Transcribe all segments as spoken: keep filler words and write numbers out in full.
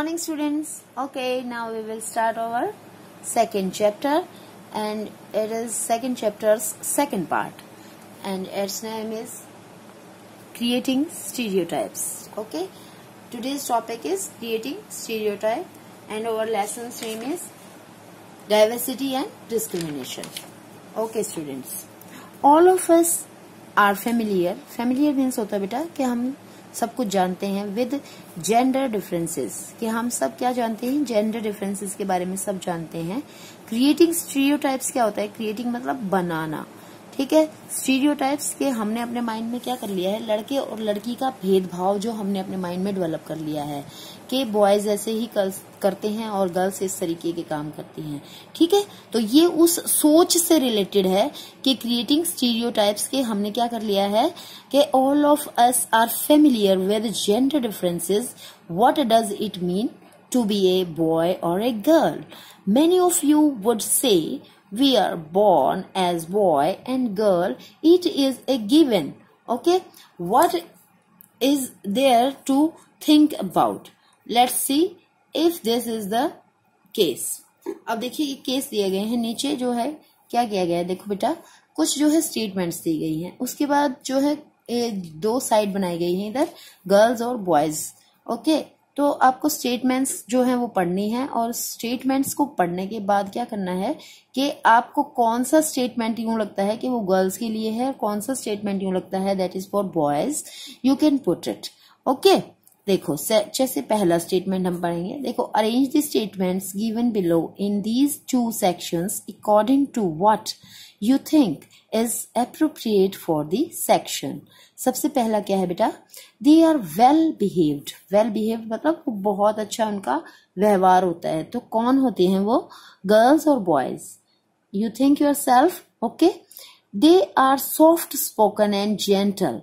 morning, students. Okay, now we will start our second chapter, and it is second chapter's second part, and its name is creating stereotypes. Okay, today's topic is creating stereotype, and our lesson's name is diversity and discrimination. Okay, students, all of us are familiar. Familiar means होता है बेटा कि हम सब कुछ जानते हैं with gender differences, कि हम सब क्या जानते हैं, जेंडर डिफरेंसेस के बारे में सब जानते हैं. क्रिएटिंग स्टीरियोटाइप्स क्या होता है? क्रिएटिंग मतलब बनाना, ठीक है. स्टीरियोटाइप्स के हमने अपने माइंड में क्या कर लिया है, लड़के और लड़की का भेदभाव जो हमने अपने माइंड में डेवलप कर लिया है कि बॉयज ऐसे ही करते हैं और गर्ल्स इस तरीके के काम करती हैं, ठीक है. तो ये उस सोच से रिलेटेड है कि क्रिएटिंग स्टीरियोटाइप्स के हमने क्या कर लिया है कि all of us are familiar with gender differences. What does it mean to be a boy or a girl? Many of you would say we are born as boy and girl. It is a given. Okay, what is there to think about? Let's see if this is the case. अब देखिए ये case दिए गए हैं, नीचे जो है क्या किया गया है, देखो बेटा कुछ जो है स्टेटमेंट्स दी गई हैं, उसके बाद जो है दो साइड बनाई गई हैं, इधर गर्ल्स और बॉयज. ओके, तो आपको स्टेटमेंट्स जो है वो पढ़नी है, और स्टेटमेंट्स को पढ़ने के बाद क्या करना है कि आपको कौन सा स्टेटमेंट यूं लगता है कि वो गर्ल्स के लिए है, कौन सा स्टेटमेंट यूं लगता है that is for boys, you can put it. Okay, देखो जैसे पहला स्टेटमेंट हम पढ़ेंगे. देखो, arrange the statements given below in these two sections according to what you think is appropriate for the section. सबसे पहला क्या है बेटा, they are well behaved. Well behaved मतलब बहुत अच्छा उनका व्यवहार होता है. तो कौन होते हैं वो? गर्ल्स और boys. You think yourself. Okay, they are soft spoken and gentle.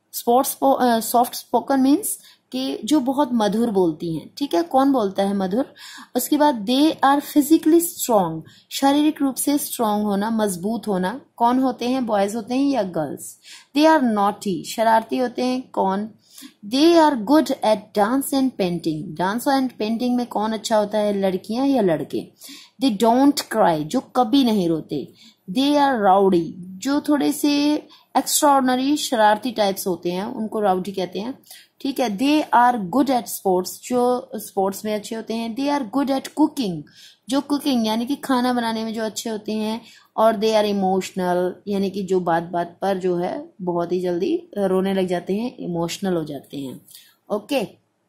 Soft spoken means कि जो बहुत मधुर बोलती हैं, ठीक है. कौन बोलता है मधुर? उसके बाद दे आर फिजिकली स्ट्रांग. शारीरिक रूप से स्ट्रांग होना, मजबूत होना. कौन होते हैं? बॉयज होते हैं या गर्ल्स? They are naughty. शरारती होते हैं. कौन? They are good at dance and painting. Dance and painting में कौन अच्छा होता है, लड़कियां या लड़के? They don't cry. जो कभी नहीं रोते. They are rowdy. जो थोड़े से एक्स्ट्राऑर्डिनरी शरारती टाइप्स होते हैं उनको राउडी कहते हैं, ठीक है. They are good at sports. जो स्पोर्ट्स में अच्छे होते हैं. They are good at cooking. जो कुकिंग यानी कि खाना बनाने में जो अच्छे होते हैं. और दे आर इमोशनल, यानी कि जो बात बात पर जो है बहुत ही जल्दी रोने लग जाते हैं, इमोशनल हो जाते हैं. ओके,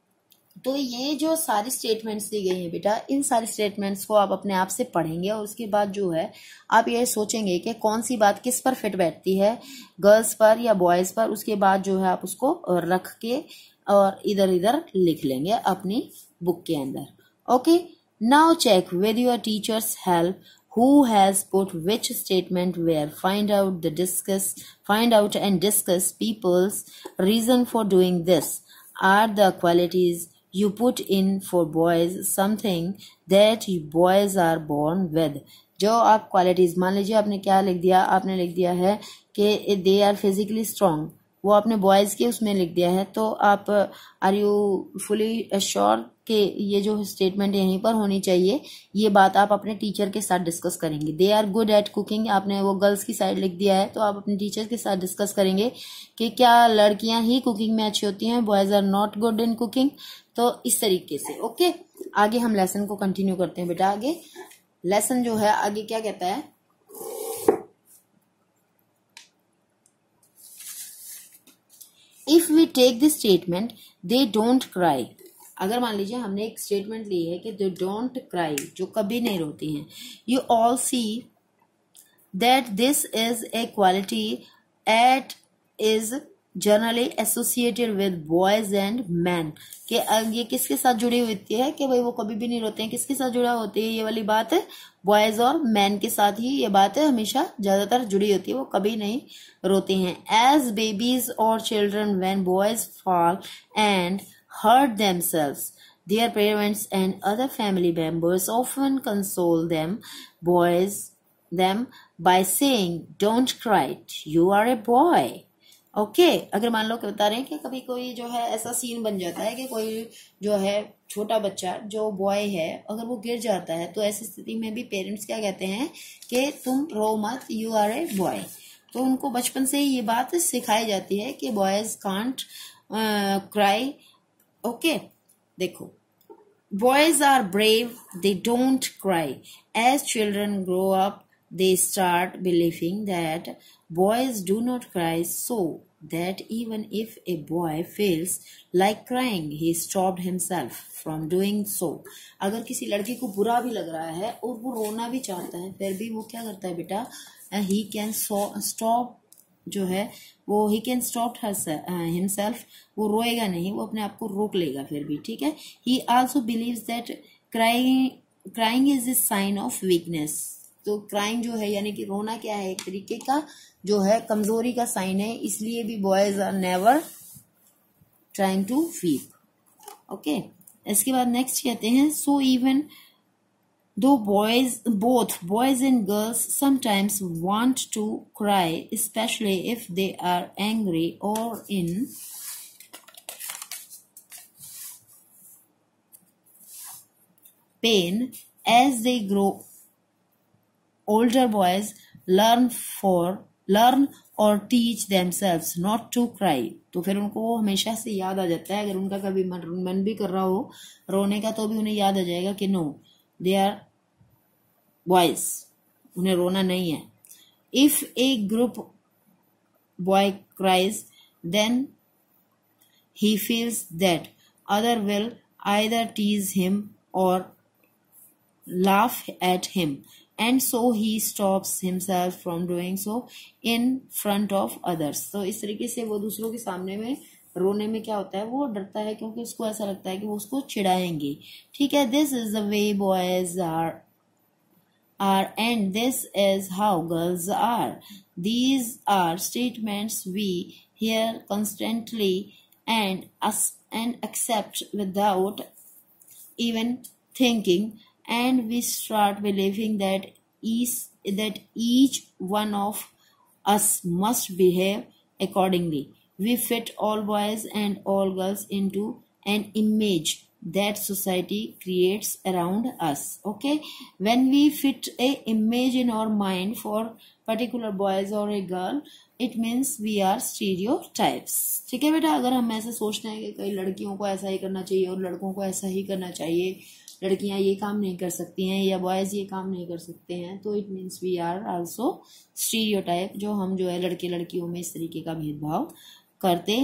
तो ये जो सारी स्टेटमेंट्स दी गई हैं बेटा, इन सारी स्टेटमेंट्स को आप अपने आप से पढ़ेंगे, और उसके बाद जो है आप ये सोचेंगे कि कौन सी बात किस पर फिट बैठती है, गर्ल्स पर या बॉयज पर. उसके बाद जो है आप उसको रख के और इधर इधर लिख लेंगे अपनी बुक के अंदर. Okay, now check with your teachers help who has put which statement where. Find out the discuss find out and discuss people's reason for doing this. Are the qualities you put in for boys something that boys are born with? जो आप qualities, मान लीजिए आपने क्या लिख दिया, आपने लिख दिया है कि दे आर फिजिकली स्ट्रांग, वो आपने बॉयज के उसमें लिख दिया है. तो आप आर यू फुली अश्योर कि ये जो स्टेटमेंट यहीं पर होनी चाहिए, ये बात आप अपने टीचर के साथ डिस्कस करेंगे. They are good at cooking, आपने वो गर्ल्स की साइड लिख दिया है, तो आप अपने टीचर के साथ डिस्कस करेंगे कि क्या लड़कियां ही कुकिंग में अच्छी होती हैं, boys are not good in cooking. तो इस तरीके से. ओके, आगे हम लेसन को कंटिन्यू करते हैं बेटा. आगे लेसन जो है आगे क्या कहता है, if we take this statement they don't cry. अगर मान लीजिए हमने एक स्टेटमेंट ली है कि दे डोंट क्राई, जो कभी नहीं रोती हैं. You all see that this is a quality at is generally associated with boys and man. कि ये किसके साथ जुड़ी होती है कि भाई वो कभी भी नहीं रोते हैं. किसके साथ जुड़ा होती है ये वाली बात है? बॉयज और मैन के साथ ही ये बात है हमेशा ज्यादातर जुड़ी होती है, वो कभी नहीं रोते हैं. एज बेबीज और children when boys fall and hurt themselves, their parents and other family members often console them boys them by saying, don't cry, you are a boy. Okay okay, अगर मान लो कि बता रहे हैं कि कभी कोई जो है ऐसा सीन बन जाता है कि कोई जो है छोटा बच्चा जो बॉय है अगर वो गिर जाता है, तो ऐसी स्थिति में भी पेरेंट्स क्या कहते हैं कि तुम रो मत, यू आर ए बॉय। तो उनको बचपन से ही ये बात सिखाई जाती है कि बॉयज कांट क्राई। ओके, देखो, boys are brave, they don't cry. As children grow up, they start believing that boys do not cry, so that even if a boy feels like crying, he stopped himself from doing so. अगर किसी लड़के को बुरा भी लग रहा है और वो रोना भी चाहता है, फिर भी वो क्या करता है बेटा, he can stop जो है वो ही कैन स्टॉप हिमसेल्फ, वो रोएगा नहीं, वो अपने आप को रोक लेगा फिर भी, ठीक है। He also believes that crying crying is a sign of weakness. तो क्राइंग जो है यानी कि रोना क्या है, एक तरीके का जो है कमजोरी का साइन है, इसलिए भी boys are never trying to weep. Okay, इसके बाद नेक्स्ट कहते हैं, so even though boys, both boys and girls sometimes want to cry, especially if they are angry or in pain. As they grow older, boys learn for learn or teach themselves not to cry. तो फिर उनको वो हमेशा से याद आ जाता है, अगर उनका कभी मन, मन भी कर रहा हो रोने का, तो भी उन्हें याद आ जाएगा कि नो, दे आर बॉयज, उन्हें रोना नहीं है। If a group boy cries, then he feels that other will either tease him or laugh at him, and so he stops himself from doing so in front of others. तो इस तरीके से वो दूसरों के सामने में रोने में क्या होता है, वो डरता है क्योंकि उसको ऐसा लगता है कि वो उसको चिढ़ाएंगे, ठीक है। This is the way boys are are and this is how girls are. These are statements we hear constantly and us and accept without even thinking, and we start believing that each that each one of us must behave accordingly. We fit all boys and all girls into an image that society creates around us. Okay, when we fit a image in our mind for particular boys or a girl, it means we are stereotypes. ठीक है बेटा, अगर हम ऐसे सोचते हैं कि कई लड़कियों को ऐसा ही करना चाहिए और लड़कों को ऐसा ही करना चाहिए, लड़कियां ये काम नहीं कर सकती हैं या बॉयज ये काम नहीं कर सकते हैं, तो it means we are also stereotype, जो हम जो है लड़के लड़कियों में इस तरीके का भेदभाव करते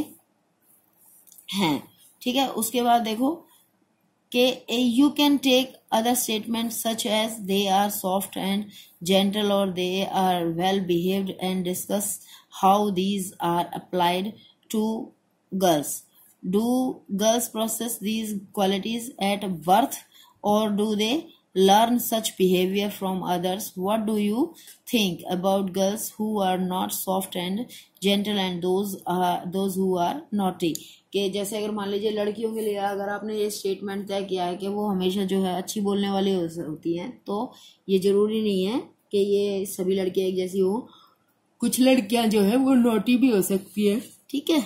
हैं, ठीक है। उसके बाद देखो कि you can take other statements such as they are soft and gentle or they are well behaved and discuss how these are applied to girls. Do girls possess these qualities at birth or do they learn such behavior from others? What do you think about girls who are not soft and gentle and those are those who are naughty? कि जैसे अगर मान लीजिए लड़कियों के लिए अगर आपने ये स्टेटमेंट तय किया है कि वो हमेशा जो है अच्छी बोलने वाली होती हैं, तो ये जरूरी नहीं है कि ये सभी लड़कियां एक जैसी हो, कुछ लड़कियां जो है वो नॉटी भी हो सकती है, ठीक है।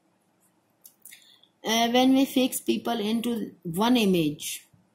When we fix people into one image,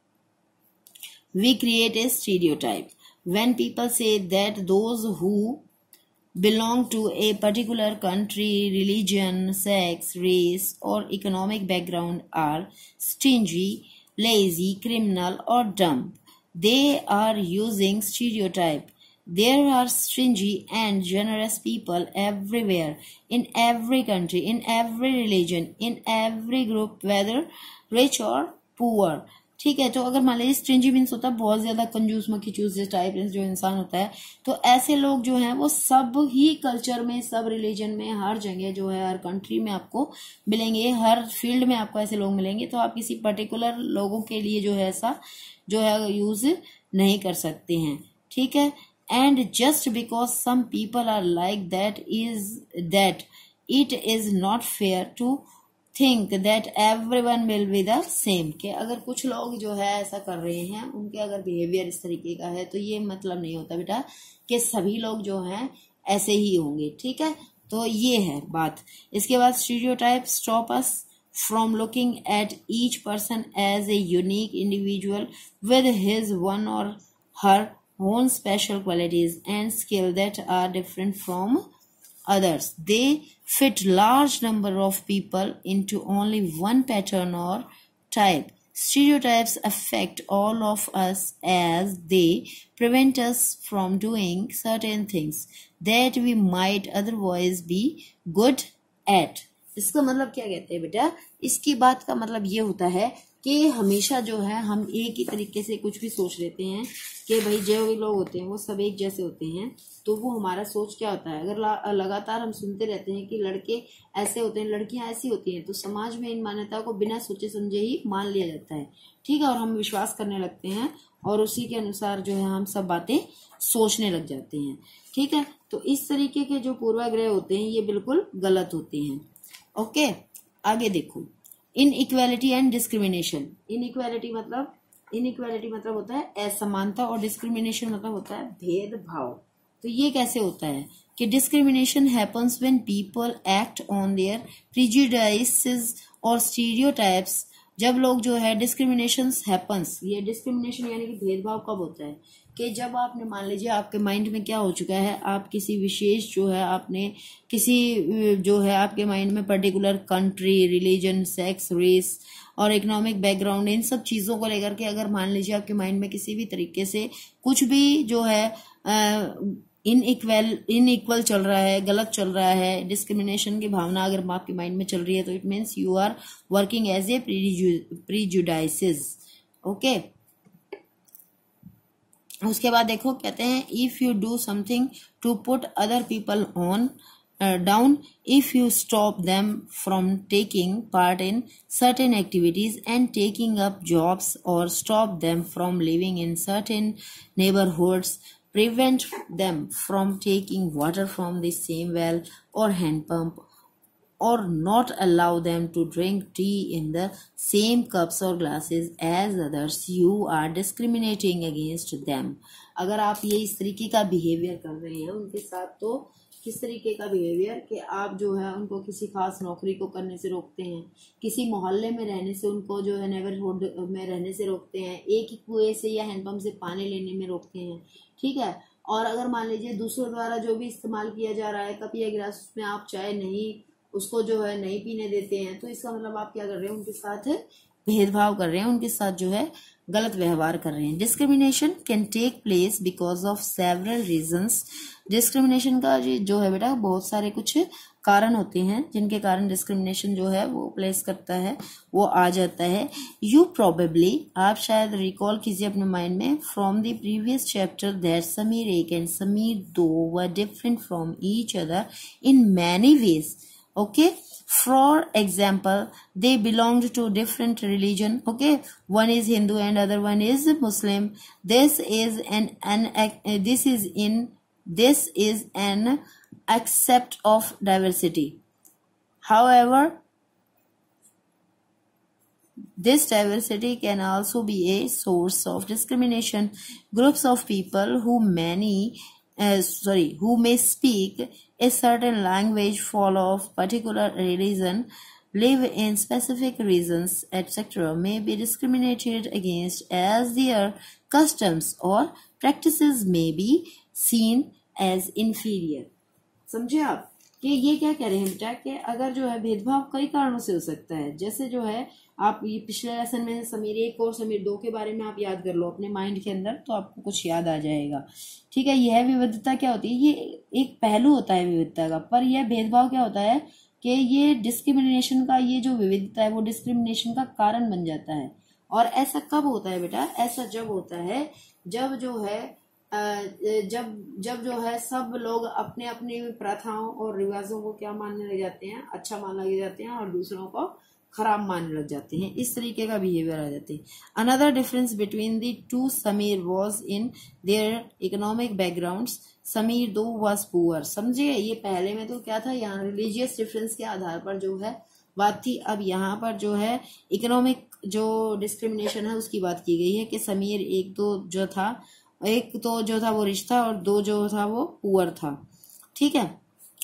we create a stereotype. When people say that those who belong to a particular country, religion, sex, race, or economic background are stingy, lazy, criminal, or dumb, they are using stereotype. There are stingy and generous people everywhere, in every country, in every religion, in every group, whether rich or poor. ठीक है, तो अगर मान लीजिए स्ट्रिंजी means होता है बहुत ज्यादा कंजूस मखीचूस टाइप जो इंसान होता है, तो ऐसे लोग जो हैं वो सब ही कल्चर में, सब रिलीजन में, हर जगह जो है, हर कंट्री में आपको मिलेंगे, हर फील्ड में आपको ऐसे लोग मिलेंगे। तो आप किसी पर्टिकुलर लोगों के लिए जो है ऐसा जो है यूज नहीं कर सकते हैं, ठीक है। And just because some people are like that is that it is not fair to think that everyone will be the same, कि अगर कुछ लोग जो है ऐसा कर रहे हैं, उनके अगर बिहेवियर इस तरीके का है, तो ये मतलब नहीं होता बेटा कि सभी लोग जो हैं ऐसे ही होंगे, ठीक है। तो ये है बात। इसके बाद stereotype stop us from looking at each person as a unique individual with his one or her own special qualities and skill that are different from others. They fit large number of people into only one pattern or type. Stereotypes affect all of us as they prevent us from doing certain things that we might otherwise be good at. इसका मतलब क्या कहते हैं बेटा, इसकी बात का मतलब ये होता है कि हमेशा जो है हम एक ही तरीके से कुछ भी सोच लेते हैं कि भाई जो भी लोग होते हैं वो सब एक जैसे होते हैं, तो वो हमारा सोच क्या होता है। अगर लगातार हम सुनते रहते हैं कि लड़के ऐसे होते हैं, लड़कियां ऐसी होती हैं, तो समाज में इन मान्यताओं को बिना सोचे समझे ही मान लिया जाता है, ठीक है, और हम विश्वास करने लगते हैं और उसी के अनुसार जो है हम सब बातें सोचने लग जाते हैं, ठीक है। तो इस तरीके के जो पूर्वाग्रह होते हैं ये बिल्कुल गलत होते हैं। ओके okay, आगे देखो, inequality and discrimination. Inequality मतलब इन इक्वेलिटी मतलब होता है असमानता और डिस्क्रिमिनेशन मतलब होता है भेदभाव। तो ये कैसे होता है कि discrimination happens when people act on their prejudices और स्टीरियोटाइप्स। जब लोग जो है डिस्क्रिमिनेशन हैपन्स, ये डिस्क्रिमिनेशन यानी कि भेदभाव कब होता है कि जब आपने मान लीजिए आपके माइंड में क्या हो चुका है, आप किसी विशेष जो है आपने किसी जो है आपके माइंड में particular country, religion, sex, race और इकोनॉमिक बैकग्राउंड, इन सब चीजों को लेकर के अगर मान लीजिए आपके माइंड में किसी भी तरीके से कुछ भी जो है इन इक्वल इन इक्वल चल रहा है, गलत चल रहा है, डिस्क्रिमिनेशन की भावना अगर आपके माइंड में चल रही है, तो it means you are working as a prejudices. Okay, उसके बाद देखो कहते हैं if you do something to put other people on down, if you stop them from taking part in certain activities and taking up jobs और stop them from living in certain neighbourhoods, prevent them from taking water from the same well or hand pump, or not allow them to drink tea in the same cups or glasses as others, you are discriminating against them. अगर आप ये इस तरीके का behaviour कर रहे हैं उनके साथ, तो किस तरीके का बिहेवियर कि आप जो है उनको किसी खास नौकरी को करने से रोकते हैं, किसी मोहल्ले में रहने से उनको जो है नेबरहुड में रहने से रोकते हैं, एक ही कुएं से या हैंडपंप से पानी लेने में रोकते हैं, ठीक है। और अगर मान लीजिए दूसरों द्वारा जो भी इस्तेमाल किया जा रहा है कप या गिलास, उसमें आप चाय नहीं उसको जो है नहीं पीने देते हैं, तो इसका मतलब आप क्या कर रहे हैं, उनके साथ भेदभाव कर रहे हैं, उनके साथ जो है गलत व्यवहार कर रहे हैं। Discrimination can take place because of several reasons. Discrimination का जो है बेटा बहुत सारे कुछ कारण होते हैं जिनके कारण डिस्क्रिमिनेशन जो है वो प्लेस करता है, वो आ जाता है। यू प्रोबेबली, आप शायद रिकॉल कीजिए अपने माइंड में, from the previous chapter that Samir Ek and Samir Do were different from each other in many ways. Okay, for example, they belonged to different religion. Okay, one is Hindu and other one is Muslim. This is an, an this is in this is an accept of diversity. However, this diversity can also be a source of discrimination. Groups of people who many uh, sorry who may speak a certain language, follow of particular religion, live in specific regions, et cetera, may be discriminated against as their customs or practices may be seen as inferior. समझे आप कि ये क्या कह रहे हैं बेटा कि अगर जो है भेदभाव कई कारणों से हो सकता है। जैसे जो है आप ये पिछले लेसन में समीर एक और समीर दो के बारे में आप याद कर लो अपने माइंड के अंदर, तो आपको कुछ याद आ जाएगा, ठीक है। यह विविधता क्या होती है, ये एक पहलू होता है विविधता का, पर यह भेदभाव क्या होता है कि ये डिस्क्रिमिनेशन का, ये जो विविधता है वो डिस्क्रिमिनेशन का कारण बन जाता है। और ऐसा कब होता है बेटा, ऐसा जब होता है जब जो है जब जब जो है सब लोग अपने अपने प्रथाओं और रिवाजों को क्या मानने लग जाते हैं, अच्छा मानने लग जाते हैं, और दूसरों को खराब मानने लग जाते हैं। इस तरीके का बिहेवियर आ जाते हैं। Another difference between the two Samir was in their economic backgrounds. Samir Do was poor. समझिए, ये पहले में तो क्या था, यहाँ रिलीजियस डिफरेंस के आधार पर जो है बात थी। अब यहाँ पर जो है इकोनॉमिक जो डिस्क्रिमिनेशन है उसकी बात की गई है कि समीर एक तो जो था एक तो जो था वो रिच था और दो जो था वो पुअर था, ठीक है।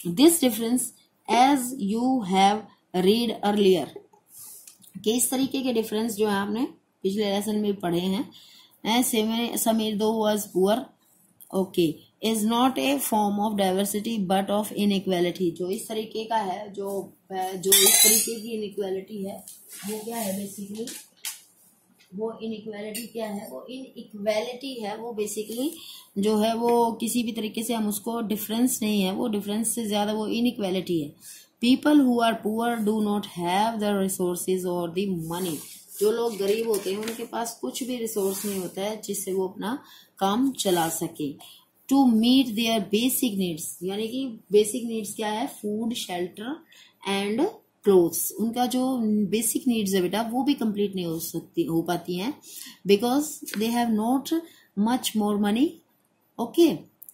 This difference as you have read earlier, कि इस तरीके के डिफरेंस जो है आपने पिछले लेसन में पढ़े हैं। Samir Do was poor, okay, is not a form of diversity but of inequality. जो इस तरीके का है, जो जो इस तरीके की इनइक्वालिटी है वो क्या है बेसिकली, वो इनइक्वालिटी क्या है, वो इनइक्वालिटी है, वो बेसिकली जो है वो किसी भी तरीके से हम उसको डिफरेंस नहीं है, वो डिफरेंस से ज्यादा वो इनइक्वालिटी है। People who are poor do not have the resources और द मनी। जो लोग गरीब होते हैं उनके पास कुछ भी रिसोर्स नहीं होता है जिससे वो अपना काम चला सके। To meet their basic needs, यानी कि बेसिक नीड्स क्या है, फूड, शेल्टर एंड क्लोथ्स। उनका जो बेसिक नीड्स है बेटा वो भी कंप्लीट नहीं हो सकती हो पाती हैं, because they have not much more money. Okay,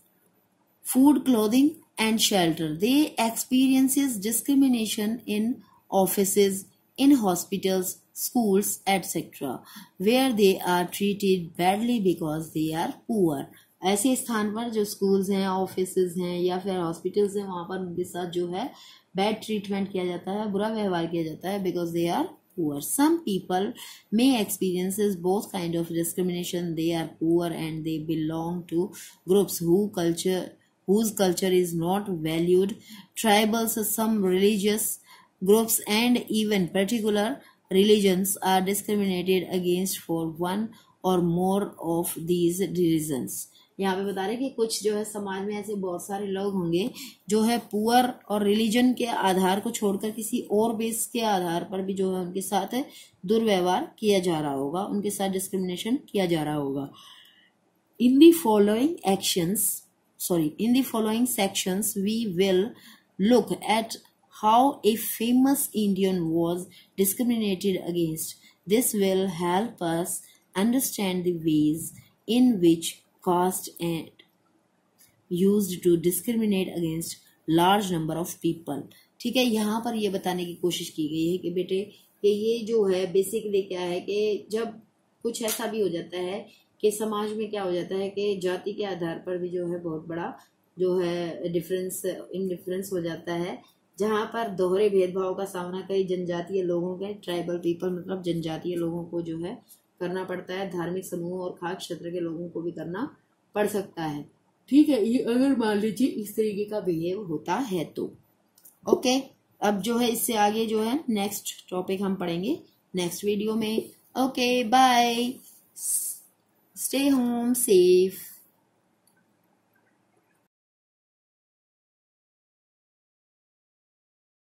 food, clothing and shelter. They experiences discrimination in offices, in hospitals, schools, et cetera, where they are treated badly because they are poor. ऐसे स्थान पर जो schools हैं, offices हैं या फिर hospitals हैं, वहां पर उनके साथ जो है bad treatment किया जाता है, बुरा व्यवहार किया जाता है, because they are poor. Some people may experiences both kind of discrimination. They are poor and they belong to groups who culture whose culture is not valued. Tribals, some religious groups and even particular religions are discriminated against for one or more of these reasons. यहाँ पे बता रहे कि कुछ जो है समाज में ऐसे बहुत सारे लोग होंगे जो है पुअर और रिलीजन के आधार को छोड़कर किसी और बेस के आधार पर भी जो है उनके साथ दुर्व्यवहार किया जा रहा होगा, उनके साथ डिस्क्रिमिनेशन किया जा रहा होगा। In the following actions sorry in the following sections we will look at how a famous Indian was discriminated against. This will help us understand the ways in which caste and used to discriminate against large number of people. ठीक है, यहाँ पर ये बताने की कोशिश की गई है कि बेटे कि ये जो है बेसिकली क्या है कि जब कुछ ऐसा भी हो जाता है कि समाज में क्या हो जाता है कि जाति के आधार पर भी जो है बहुत बड़ा जो है डिफरेंस इनडिफरेंस हो जाता है, जहां पर दोहरे भेदभाव का सामना कई जनजातीय लोगों के, ट्राइबल पीपल मतलब जनजातीय लोगों को जो है करना पड़ता है, धार्मिक समूह और खास क्षेत्र के लोगों को भी करना पड़ सकता है। ठीक है, ये अगर मान लीजिए इस तरीके का बिहेव होता है तो ओके। अब जो है इससे आगे जो है नेक्स्ट टॉपिक हम पढ़ेंगे नेक्स्ट वीडियो में। Okay, bye, stay home safe.